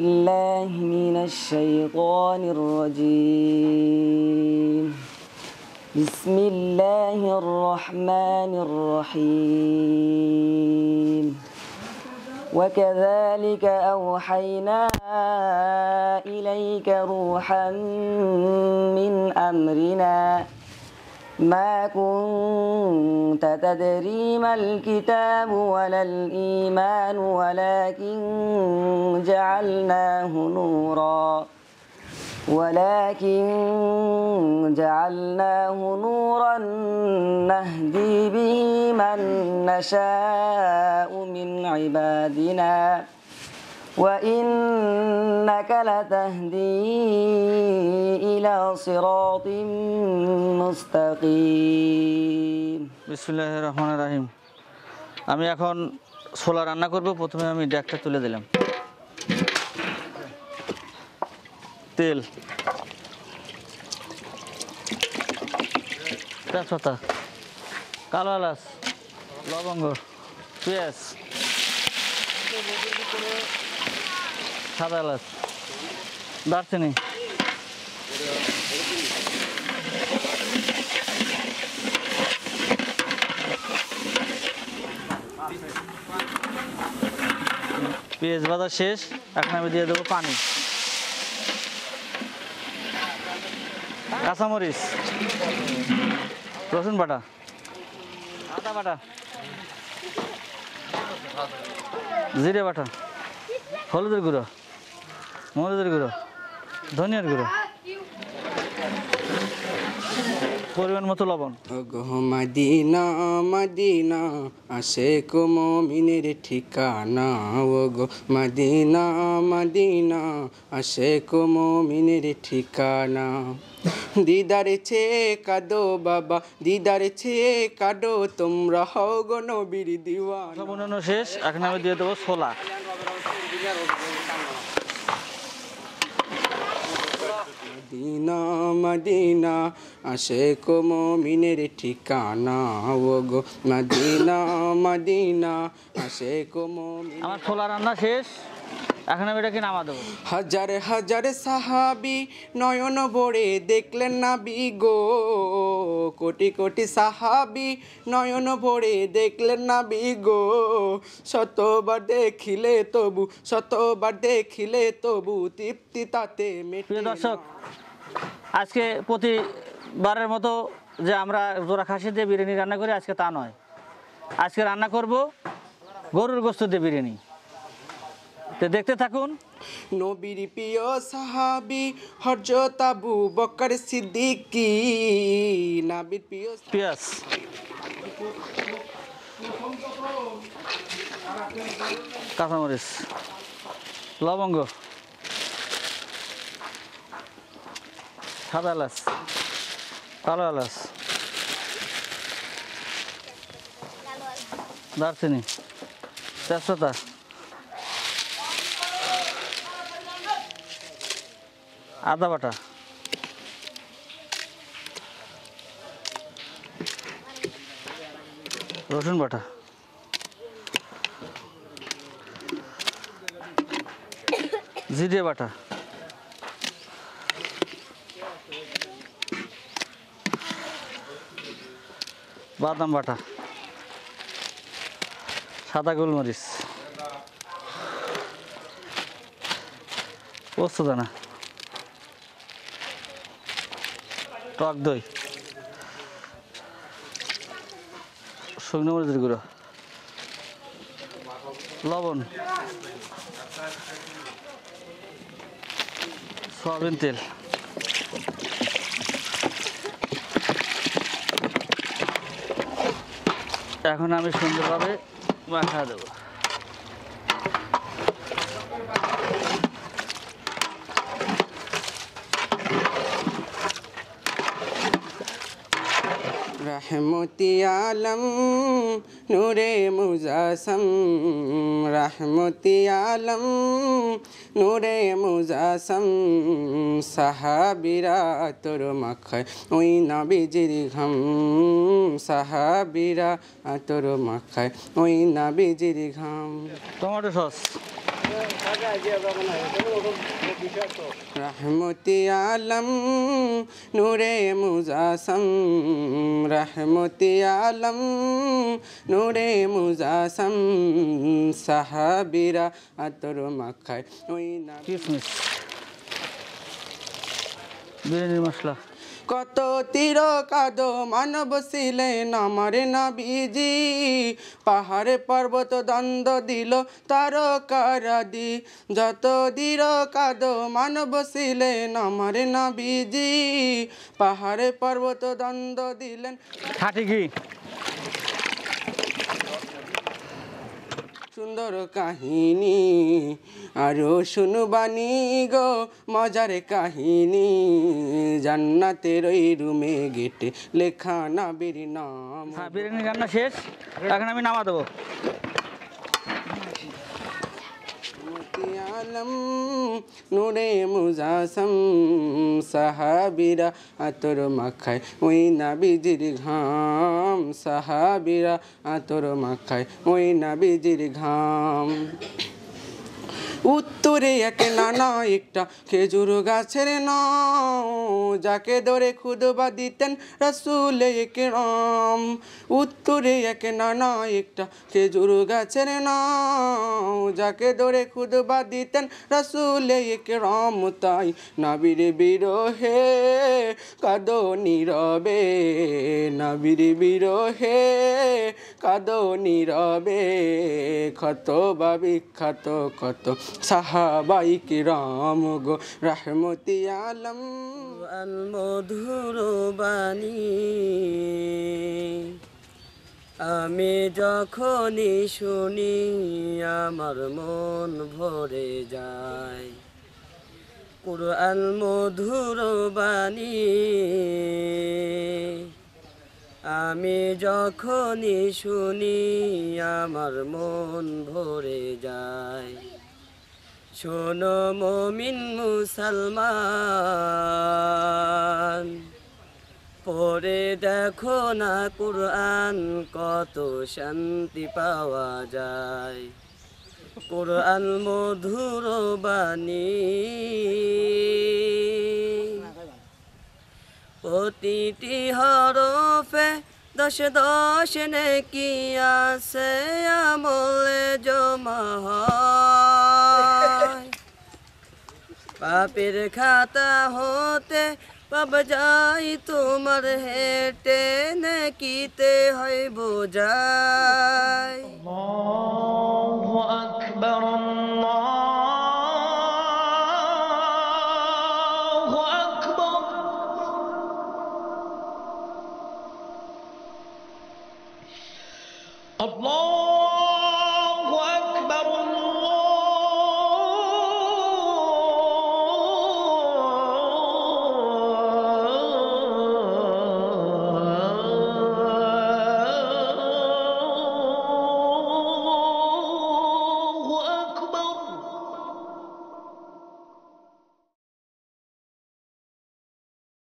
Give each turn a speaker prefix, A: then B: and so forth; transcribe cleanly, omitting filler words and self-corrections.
A: بالله من الشيطان الرجيم بسم الله الرحمن الرحيم وكذلك أوحينا إليك روحا من أمرنا ما كنت تدري ما الكتاب ولا الإيمان ولكن جعلناه نورا نهدي به من نشاء من عبادنا وإنك لتهدي إلى صراط مستقيم
B: بسم الله الرحمن الرحيم আমি এখন ছোলা রান্না করব। প্রথমে আমি ডেকটা তুলে দিলাম, তেল, তেজপাতা, কালো এলাচ, লবঙ্গ, পেঁয়াজ, সাদা এলাচ, দারচিনি, পেঁয়াজ ভাজা শেষ। এখন আমি দিয়ে দেবো পানি, কাঁচামরিচ, রসুন বাটা, আদা বাটা, জিরে বাটা, হলুদের গুঁড়ো, মরিচের গুঁড়ো, ধনিয়ার গুঁড়ো, পরিমাণ মতো লবণ।
C: মদিনা মদিনা আশিক মুমিনের ঠিকানা, ওগো মদিনা মদিনা আশিক মুমিনের ঠিকানা। দিদার চেয়ে কাঁদো বাবা, দিদার চেয়ে কাঁদো তোমরা, হও গো নবীর দিওয়ানা।
B: সব বানানো শেষ। এখন আমি দিয়ে দেবো ছোলা,
C: মদিনা মদিনা আশিক মুমিনের ঠিকানা, ওগো মদিনা মদিনা আশিক মুমিন।
B: আমার ছোলা রান্না শেষ। এখন আমি এটাকে নামা দেবো।
C: হাজার হাজার সাহাবী নয়ন ভরে দেখলেন নবী গো, কোটি কোটি সাহাবী নয়ন ভরে দেখলেন নবী গো, শতবার দেখিলে তবু, শতবার দেখিলে তবু তৃপ্তি তাতে মেটে।
B: প্রিয় দর্শক, আজকে প্রতিবারের মতো যে আমরা জোড়া খাসি দিয়ে বিরিয়ানি রান্না করি, আজকে তা নয়। আজকে রান্না করব গরুর গোশত দিয়ে বিরিয়ানি। তো দেখতে থাকুন।
C: নবীর প্রিয় সাহাবী হযরত আবু বকর সিদ্দিকী, নবীর প্রিয়।
B: পেঁয়াজ, কাঁচামরিচ, লবঙ্গ, সাদা এলাচ, কালো এলাচ, দারচিনি, তেজপাতা, আদা বাটা, রসুন বাটা, জিরে বাটা, বাদাম বাটা, সাদা গোলমরিচ, পোস্ত দানা, টক দই, শুকনো মরিচের গুঁড়ো, লবণ, সয়াবিন তেল, এখন আমি সুন্দরভাবে মাখা দেবো।
C: रहमती आलम नूरे मुजासम, रहमती आलम नूरे मुजासम, সাহাবীরা তোর মাখায় ওই নবীজির ঘাম, সাহাবীরা তোর মাখায় ওই নবীজির ঘাম।
B: টমেটো সস,
C: রহমতি আলম নূরে মুজাসম, রহমতি আলম নূরে মুজাসম, সাহাবিরা আতর মাখায় ওই না।
B: কিশমিশ, বিরিয়ানির মশলা।
C: কত তীর কাদ মানব ছিলেন আমার নবীজি, পাহাড়ে পর্বত দ্বন্দ্ব দিল তারকারাদি। যত দীর কাদ মানব ছিলেন আমার নবীজি, পাহাড়ে পর্বত দ্বন্দ্ব দিলেন।
B: খাঁটি ঘি।
C: সুন্দর কাহিনী আরো শুনবানি গো, মজার কাহিনী। জান্নাতের ওই রুমে গেটে লেখা নবীর নাম।
B: হ্যাঁ, বিরিয়ানি রান্না শেষ, এখন আমি নামা দেবো।
C: আলম নূরে মুজাসম, সাহাবিরা আতর মাখায় ওই নবীজির ঘাম, সাহাবিরা আতর মাখায় ওই নবীজির ঘাম। উত্তরে এক নানা একটা খেজুর গাছের নাম, যাকে ধরে খুদবা দিতেন রাসূল একরাম। উত্তরে এক নানা একটা খেজুর গাছের নাম, যাকে ধরে খুদবা দিতেন রাসূল একরাম। তাই নবীর বিরহে কাঁদো নীরবে, নবীর বিরহে কাঁদো নীরবে। ক্ষত বা বিখ্যাত কত সাহাবাই কিরাম গো, রহমতি আলম।
A: আল মধুর বাণী আমি যখনই শুনি আমার মন ভরে যায়। কুরআন মধুর বাণী আমি যখনই শুনি আমার মন ভরে যায়। শোনো মুমিন মুসলমান, পড়ে দেখো না কুরআন, কত শান্তি পাওয়া যায়। কুরআন মধুর বাণী প্রতিটি হরফে 10 নেকি আছে, আমলে জমা হয়। পাপের খাতা হতে পাপ যাই তোমার হেঁটে, নেকিতে হয় বোঝাই।
D: আল্লাহু আকবার, আল্লাহু আকবার। আল্লাহ